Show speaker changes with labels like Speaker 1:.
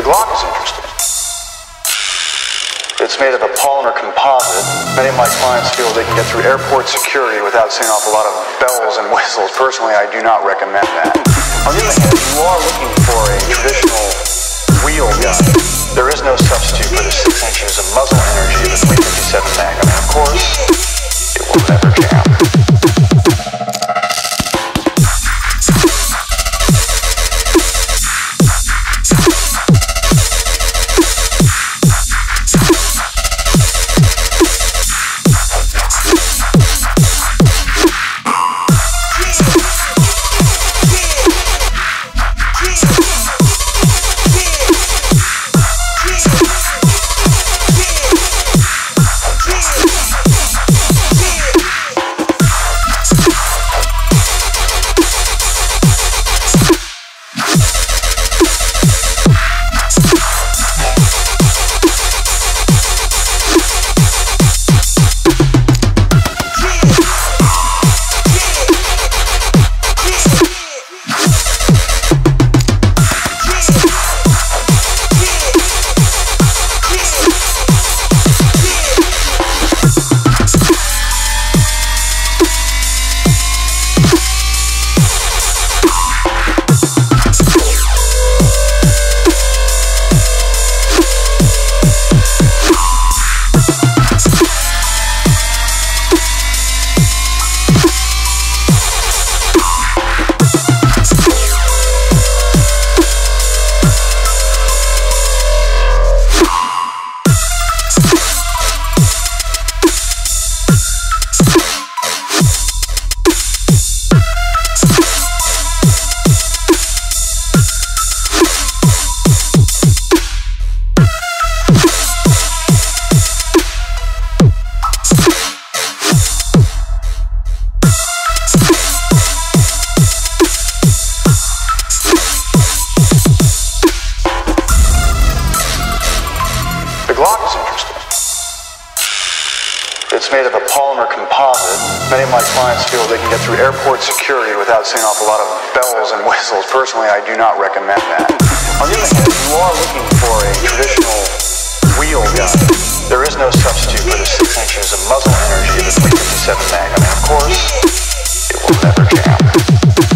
Speaker 1: Glock is interesting. It's made of a polymer composite. Many of my clients feel they can get through airport security without setting off a lot of bells and whistles. Personally, I do not recommend that. On the other hand, if you are looking for a traditional wheel gun, there is no substitute for the 6 inches of muzzle energy of the .357 Magnum. And of course, it will never jam. It's made of a polymer composite. Many of my clients feel they can get through airport security without setting off a lot of bells and whistles. Personally, I do not recommend that. On the other hand, if you are looking for a traditional wheel gun, there is no substitute for the 6 inches of muzzle energy of the .357 Magnum. And of course, it will never jam.